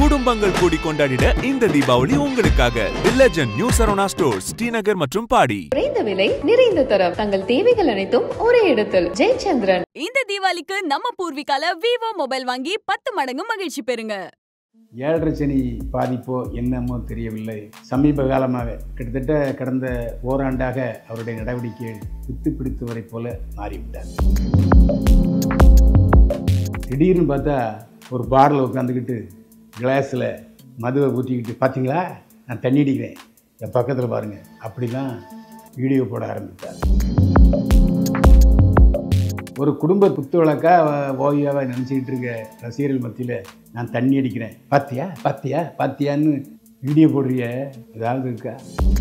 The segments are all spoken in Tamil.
குடும்பங்கள் கூடி கொண்டாடிட இந்த தீபாவளி உங்களுக்காக the legend new Saravana stores Srinagar மற்றும் பாடி. குறைந்த விலை நிறைந்த தரம், தங்கள் தேவைகள் அனைத்தும் ஒரே இடத்தில். ஜெயச்சந்திரன். இந்த தீபாவளிக்கு நம்ம பூர்விகால விவோ மொபைல் வாங்கி 10 மடங்கு மகிழ்ச்சி பெறுங்க. ஏழரை சனி பாதிப்போ என்னமோ தெரியவில்லை. சமீப காலமாக கிட்டத்தட்ட கடந்த ஓராண்டாக அவருடைய நடவடிக்கைகள் குத்து பிடித்தவரை போல மாறிவிட்டார். திடீர்னு பார்த்தா ஒரு பாரில் உட்காந்துக்கிட்டு கிளாஸில் மதுவை ஊற்றிக்கிட்டு, பார்த்தீங்களா நான் தண்ணி அடிக்கிறேன், என் பக்கத்தில் பாருங்கள், அப்படிலாம் வீடியோ போட ஆரம்பித்தார். ஒரு குடும்ப குத்து வழக்கா ஓவியாவை நினச்சிக்கிட்டு இருக்க ரசிகர்கள் மத்தியில் நான் தண்ணி அடிக்கிறேன், பாத்தியா பாத்தியா பாத்தியான்னு வீடியோ போடுறிய ஏதாவது இருக்கா?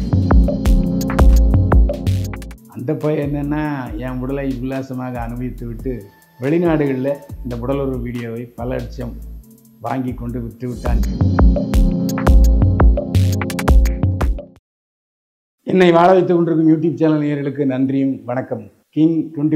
அந்த பையன் என்னென்னா என் உடலை உல்லாசமாக அனுபவித்து விட்டு வெளிநாடுகளில் இந்த உடலுறவு வீடியோவை பல லட்சம் வாங்கி கொண்டு விட்டு விட்டான். என்னை வாழ வைத்துக் கொண்டிருக்கும் யூடியூப் சேனல் நேயர்களுக்கு நன்றியும் வணக்கம். கிங்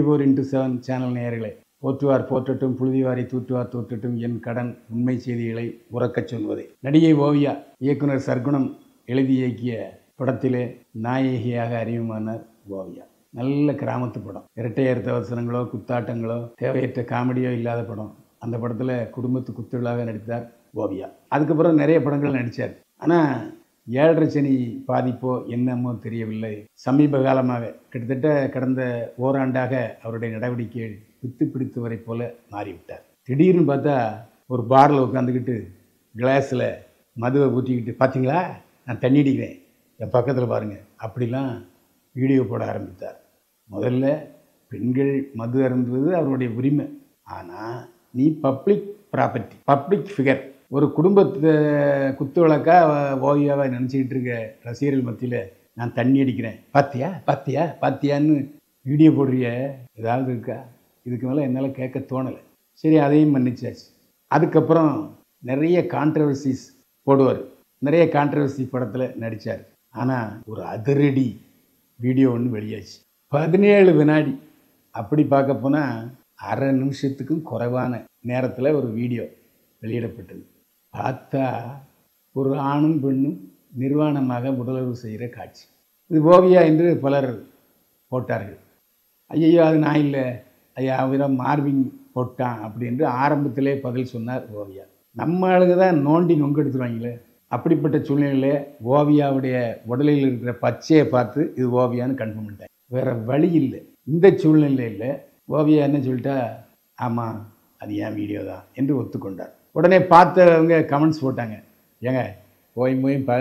24x7 சேனல் நேயர்களே, போற்றுவார் போற்றட்டும், புழுதிவாரி தூற்றுவார் தூற்றட்டும், என் கடன் உண்மை செய்திகளை உறக்கச் சொல்வதே. நடிகை ஓவியா இயக்குனர் சர்க்குணம் எழுதி இயக்கிய படத்திலே நாயகியாக அறிமுகமானார் ஓவியா. நல்ல கிராமத்து படம், இரட்டையர் தவசனங்களோ குத்தாட்டங்களோ தேவையற்ற காமெடியோ இல்லாத படம். அந்த படத்தில் குடும்பத்து குத்துகளாக நடித்தார் ஓவியா. அதுக்கப்புறம் நிறைய படங்கள் நடித்தார். ஆனால் ஏழரை சனி பாதிப்போ என்னமோ தெரியவில்லை. சமீப காலமாக கிட்டத்தட்ட கடந்த ஓராண்டாக அவருடைய நடவடிக்கைகள் குத்து பிடித்தவரை போல மாறிவிட்டார். திடீர்னு பார்த்தா ஒரு பாரில் உட்காந்துக்கிட்டு கிளாஸில் மதுவை ஊற்றிக்கிட்டு, பார்த்தீங்களா நான் தண்ணி அடிக்கிறேன், என் பக்கத்தில் பாருங்கள், அப்படிலாம் வீடியோ போட ஆரம்பித்தார். முதல்ல பெண்கள் மது அருந்துவது அவருடைய உரிமை. ஆனால் நீ பப்ளிக் ப்ராப்பர்ட்டி, பப்ளிக் ஃபிகர். ஒரு குடும்பத்தை குத்து வழக்கா ஓவியாவை நினச்சிக்கிட்டு இருக்க ரசிகர்கள் மத்தியில் நான் தண்ணி அடிக்கிறேன், பாத்தியா பாத்தியா பாத்தியான்னு வீடியோ போடுறிய ஏதாவது இருக்கா? இதுக்கு மேலே என்னால் கேட்க தோணலை. சரி, அதையும் மன்னிச்சாச்சு. அதுக்கப்புறம் நிறைய கான்ட்ரவர்சிஸ் போடுவார். நிறைய கான்ட்ரவர்சி படத்தில் நடித்தார். ஆனால் ஒரு அதிரடி வீடியோ ஒன்று வெளியாச்சு. 17 வினாடி. அப்படி பார்க்க போனால் அரை நிமிஷத்துக்கும் குறைவான நேரத்தில் ஒரு வீடியோ வெளியிடப்பட்டது. பார்த்தா ஒரு ஆணும் பெண்ணும் நிர்வாணமாக உடலுறவு செய்கிற காட்சி. இது ஓவியா என்று பலர் போட்டார்கள். ஐயோ அது நான் இல்லை, ஐயா அவன் மார்பிங் போட்டான் அப்படின்னு ஆரம்பத்திலே பதில் சொன்னார் ஓவியா. நம்ம ஆளுங்க தான் நோண்டி நொங்கெடுத்துருவாங்களே. அப்படிப்பட்ட சூழ்நிலையில் ஓவியாவுடைய உடலில் இருக்கிற பச்சையை பார்த்து இது ஓவியான்னு கன்ஃபார்ம் பண்ணிட்டேன். வேறு வழி இல்லை. இந்த சூழ்நிலையில் ஓவியா என்ன சொல்லிட்டா, ஆமாம் அது ஏன் வீடியோ தான் என்று ஒத்துக்கொண்டார். உடனே பார்த்தவங்க கமெண்ட்ஸ் போட்டாங்க, ஏங்க போய்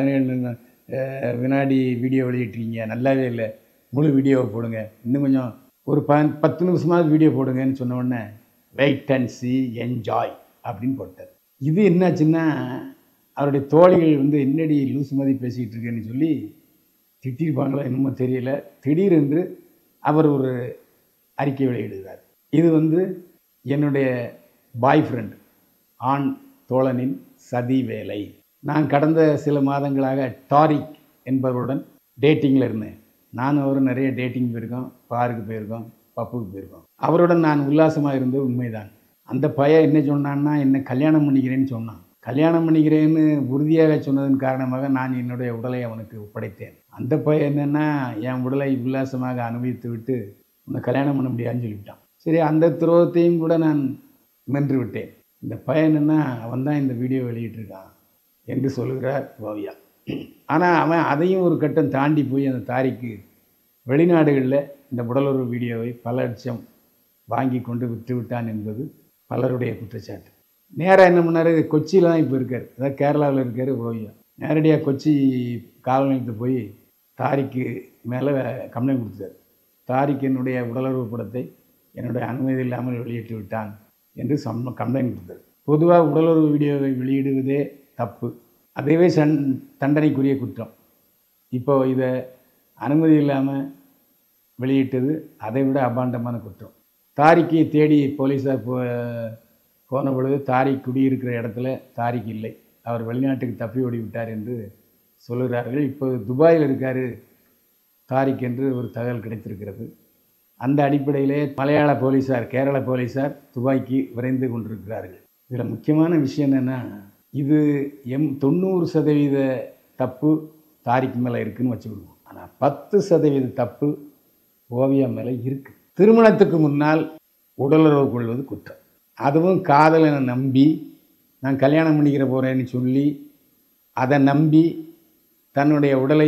17 வினாடி வீடியோ வெளியிட்ருக்கீங்க, நல்லாவே இல்லை, முழு வீடியோவை போடுங்க, இன்னும் கொஞ்சம் ஒரு 10 நிமிஷமாவது வீடியோ போடுங்கன்னு சொன்ன உடனே வெயிட் அண்ட் சி என்ஜாய் அப்படின்னு போட்டார். இது என்னாச்சுன்னா அவருடைய தோழிகள் என்னடி லூஸ் மாதிரி பேசிக்கிட்டு இருக்கேன்னு சொல்லி திட்டிருப்பாங்களோ என்னமோ தெரியல. திடீரென்று அவர் ஒரு அறிக்கை வெளியிடுகிறார். இது என்னுடைய பாய் ஃப்ரெண்ட், ஆண் தோழனின் சதி வேலை. நான் கடந்த சில மாதங்களாக டாரிக் என்பவருடன் டேட்டிங்கில் இருந்தேன். நானும் அவரும் நிறைய டேட்டிங் போயிருக்கோம், பாருக்கு போயிருக்கோம், பப்புக்கு போயிருக்கோம். அவருடன் நான் உல்லாசமாக இருந்தது உண்மைதான். அந்த பையன் என்ன சொன்னான்னா, என்னை கல்யாணம் பண்ணிக்கிறேன்னு சொன்னான். கல்யாணம் பண்ணிக்கிறேன்னு உறுதியாக சொன்னதன் காரணமாக நான் என்னுடைய உடலை அவனுக்கு ஒப்படைத்தேன். அந்த பையன் என்னென்னா என் உடலை உல்லாசமாக அனுபவித்து விட்டு உன்னை கல்யாணம் பண்ண முடியாதுன்னு சொல்லிவிட்டான். சரி, அந்த துரோகத்தையும் கூட நான் மென்று விட்டேன். இந்த பையன் என்ன, அவன் தான் இந்த வீடியோ வெளியிட்டிருக்கான் என்று சொல்லுகிறார் ஓவியா. ஆனால் அவன் அதையும் ஒரு கட்டம் தாண்டி போய் அந்த தாரிக்கு வெளிநாடுகளில் இந்த உடலுறவு வீடியோவை பல லட்சம் வாங்கி கொண்டு விட்டு விட்டான் என்பது பலருடைய குற்றச்சாட்டு. நேராக என்ன பண்ணார், கொச்சியில் தான் இப்போ இருக்கார், அதாவது கேரளாவில் இருக்கார் ஓவியா. நேரடியாக கொச்சி காவல் நிலையத்துக்கு போய் தாரிக்கு மேலே கம்ப்ளைண்ட் கொடுத்தார். தாரிக் என்னுடைய உடலுறவு படத்தை என்னுடைய அனுமதி இல்லாமல் வெளியிட்டு விட்டான் என்று கம்ப்ளைண்ட் கொடுத்தார். பொதுவாக உடலுறவு வீடியோவை வெளியிடுவதே தப்பு, அதுவே தண்டனைக்குரிய குற்றம். இப்போது இதை அனுமதி இல்லாமல் வெளியிட்டது அதை விட அபாண்டமான குற்றம். தாரிக்கை தேடி போலீஸார் போன பொழுது தாரிக் குடியிருக்கிற இடத்துல தாரிக் இல்லை, அவர் வெளிநாட்டுக்கு தப்பி ஓடி விட்டார் என்று சொல்லுகிறார்கள். இப்போ துபாயில் இருக்கார் தாரிக் என்று ஒரு தகவல் கிடைத்திருக்கிறது. அந்த அடிப்படையிலே மலையாள போலீஸார், கேரள போலீஸார் துபாய்க்கு விரைந்து கொண்டிருக்கிறார்கள். இதில் முக்கியமான விஷயம் என்னென்னா, இது 90% தப்பு தாரிக் மேலே இருக்குன்னு வச்சுக்கிடுவோம். ஆனால் 10% தப்பு ஓவியா மேலே இருக்குது. திருமணத்துக்கு முன்னால் உடலுறவு கொள்வது குற்றம். அதுவும் காதலனை நம்பி நான் கல்யாணம் பண்ணிக்கிற போகிறேன்னு சொல்லி அதை நம்பி தன்னுடைய உடலை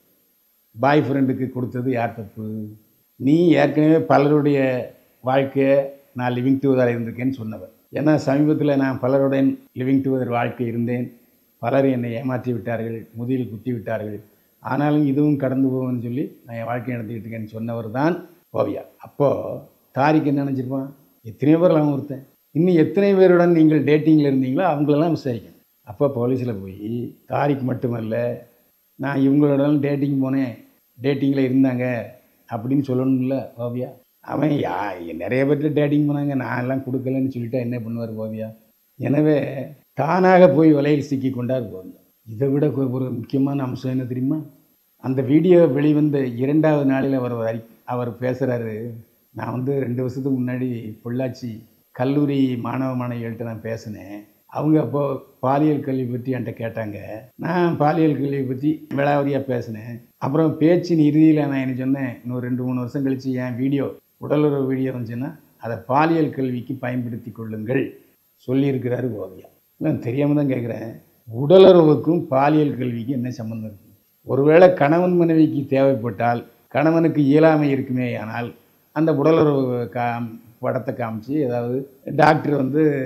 பாய் ஃப்ரெண்டுக்கு கொடுத்தது யார் தப்பு? நீ ஏற்கனவே பலருடைய வாழ்க்கையை நான் லிவிங் டுகெதர் இருந்திருக்கேன்னு சொன்னவர். ஏன்னா சமீபத்தில் நான் பலருடன் லிவிங் டுகெதர் வாழ்க்கை இருந்தேன். பலர் என்னை ஏமாற்றி விட்டார்கள், முதுகில் குத்தி விட்டார்கள். ஆனாலும் இதுவும் கடந்து போகும்னு சொல்லி நான் என் வாழ்க்கை நடத்திக்கிட்டு இருக்கேன்னு சொன்னவர் தான் ஓவியா. அப்போது தாரிக் என்ன நினச்சிருப்பான்? எத்தனையோ பேர் அவன் ஒருத்தன். இன்னும் எத்தனை பேருடன் நீங்கள் டேட்டிங்கில் இருந்தீங்களோ அவங்களெல்லாம் விசாரிக்கணும். அப்போ போலீஸில் போய் தாரிக் மட்டுமல்ல, நான் இவங்களோட டேட்டிங் போனேன், டேட்டிங்கில் இருந்தாங்க அப்படின்னு சொல்லணும்ல ஓவியா. அவன் நிறைய பேர்கிட்ட டேட்டிங் போனாங்க, நான் எல்லாம் கொடுக்கலன்னு சொல்லிட்டா என்ன பண்ணுவார் ஓவியா? எனவே தானாக போய் வலையில் சிக்கி கொண்டார் ஓவியா. இதை விட ஒரு முக்கியமான அம்சம் என்ன தெரியுமா? அந்த வீடியோ வெளிவந்த 2வது நாளில் அவர் பேசுகிறாரு, நான் 2 வருஷத்துக்கு முன்னாடி பொள்ளாச்சி கல்லூரி மாணவிகள்கிட்ட நான் பேசினேன். அவங்க அப்போது பாலியல் கல்வி பற்றி என்கிட்ட கேட்டாங்க. நான் பாலியல் கல்வி பற்றி விளாவரியாக பேசினேன். அப்புறம் பேச்சின் இறுதியில் நான் என்ன சொன்னேன், இன்னும் 2-3 வருஷம் கழித்து என் உடலுறவு வீடியோ வந்துச்சுன்னா அதை பாலியல் கல்விக்கு பயன்படுத்தி கொள்ளுங்கள் சொல்லியிருக்கிறாரு ஓவியா. நான் தெரியாமல் தான் கேட்குறேன், உடலுறவுக்கும் பாலியல் கல்விக்கும் என்ன சம்மந்தம் இருக்குது? ஒருவேளை கணவன் மனைவிக்கு தேவைப்பட்டால் கணவனுக்கு இயலாமை இருக்குமே, ஆனால் அந்த உடலுறவு படத்தை காமிச்சு ஏதாவது டாக்டர்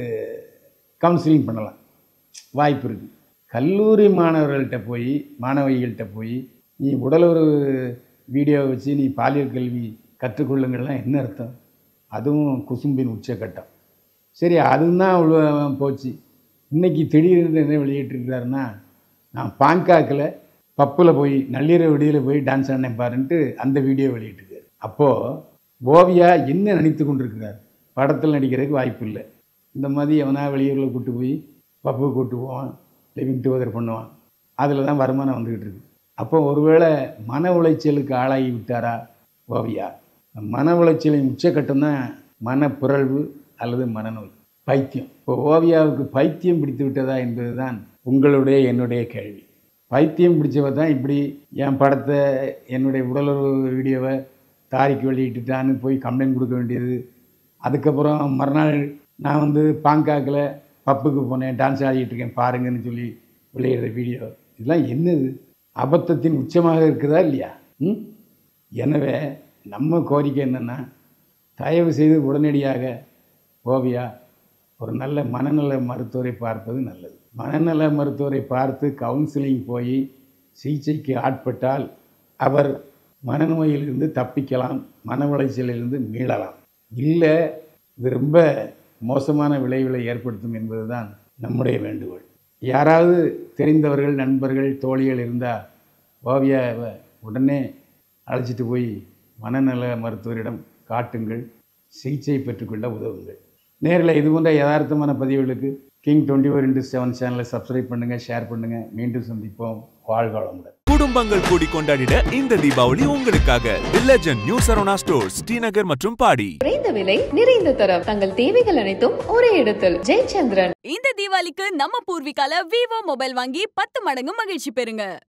கவுன்சிலிங் பண்ணலாம், வாய்ப்பு இருக்குது. கல்லூரி மாணவிகள்கிட்ட போய் நீ உடலுறவு வீடியோவை வச்சு நீ பாலியல் கல்வி கற்றுக்கொள்ளுங்கள்லாம் என்ன அர்த்தம்? அதுவும் குசும்பின் உச்சக்கட்டம். சரி, அதுவும் தான் அவ்வளோ போச்சு. இன்றைக்கி திடீர்னு என்ன வெளியிட்டிருக்கிறாருன்னா, நான் பாங்காக்கில் பப்பில் போய் நள்ளிரவு விடியில் போய் டான்ஸ் ஆடினேன் பாருன்ட்டு அந்த வீடியோ வெளியிட்டிருக்காரு. அப்போது ஓவியா என்ன நினைத்து கொண்டிருக்கிறார்? படத்தில் நடிக்கிறதுக்கு வாய்ப்பு இல்லை. இந்த மாதிரி எவனா வெளியூரில் கூப்பிட்டு போய் பப்பு கூப்பிட்டு போவான், லிவிங் டுகெதர் பண்ணுவான், அதில் தான் வருமானம் வந்துக்கிட்டு இருக்கு. அப்போ ஒருவேளை மன உளைச்சலுக்கு ஆளாகி விட்டாரா ஓவியா? மன உளைச்சலின் உச்சக்கட்டம் தான் மனப்பிறழ்வு அல்லது மனநோய், பைத்தியம். இப்போ ஓவியாவுக்கு பைத்தியம் பிடித்து விட்டதா என்பது தான் உங்களுடைய என்னுடைய கேள்வி. பைத்தியம் பிடிச்சவ தான் இப்படி என் படத்தை என்னுடைய உடலுறவு வீடியோவை தாரிக்கு வெளியிட்டுட்டான்னு போய் கம்ப்ளைண்ட் கொடுக்க வேண்டியது. அதுக்கப்புறம் மறுநாள் நான் பாங்காக்கில் பப்புக்கு போனேன், டான்ஸ் ஆடிக்கிட்டு இருக்கேன் பாருங்கன்னு சொல்லி வெளியிடுற வீடியோ. இதெல்லாம் என்னது? அபத்தத்தின் உச்சமாக இருக்குதா இல்லையா? எனவே நம்ம கோரிக்கை என்னென்னா, தயவு செய்து உடனடியாக ஓவியா ஒரு நல்ல மனநல மருத்துவரை பார்ப்பது நல்லது. மனநல மருத்துவரை பார்த்து கவுன்சிலிங் போய் சிகிச்சைக்கு ஆட்பட்டால் அவர் மனநோயிலிருந்து தப்பிக்கலாம், மன உளைச்சலிலிருந்து மீளலாம். இல்லை, இது ரொம்ப மோசமான விளைவுகளை ஏற்படுத்தும் என்பது தான் நம்முடைய வேண்டுகோள். யாராவது தெரிந்தவர்கள், நண்பர்கள், தோழிகள் இருந்தால் ஓவியாவை உடனே அழைச்சிட்டு போய் மனநல மருத்துவரிடம் காட்டுங்கள், சிகிச்சை பெற்றுக்கொள்ள உதவுங்கள். நேரில் இது போன்ற யதார்த்தமான பதிவுகளுக்கு கிங் 24x7 சேனலை சப்ஸ்கிரைப் பண்ணுங்கள், ஷேர் பண்ணுங்கள். மீண்டும் சந்திப்போம். வாழ்க வளமுடன். குடும்பங்கள் கூடி கொண்டாடிட இந்த தீபாவளி உங்களுக்காக the legend new Saravana stores, Srinagar மற்றும் பாடி. குறைந்த விலை, நிறைந்த தரம், தங்கள் தேவைகள் அனைத்தும் ஒரே இடத்தில். ஜெயச்சந்திரன். இந்த தீபாவளிக்கு நம்ம பூர்விகால விவோ மொபைல் வாங்கி 10 மடங்கு மகிழ்ச்சி பெறுங்க.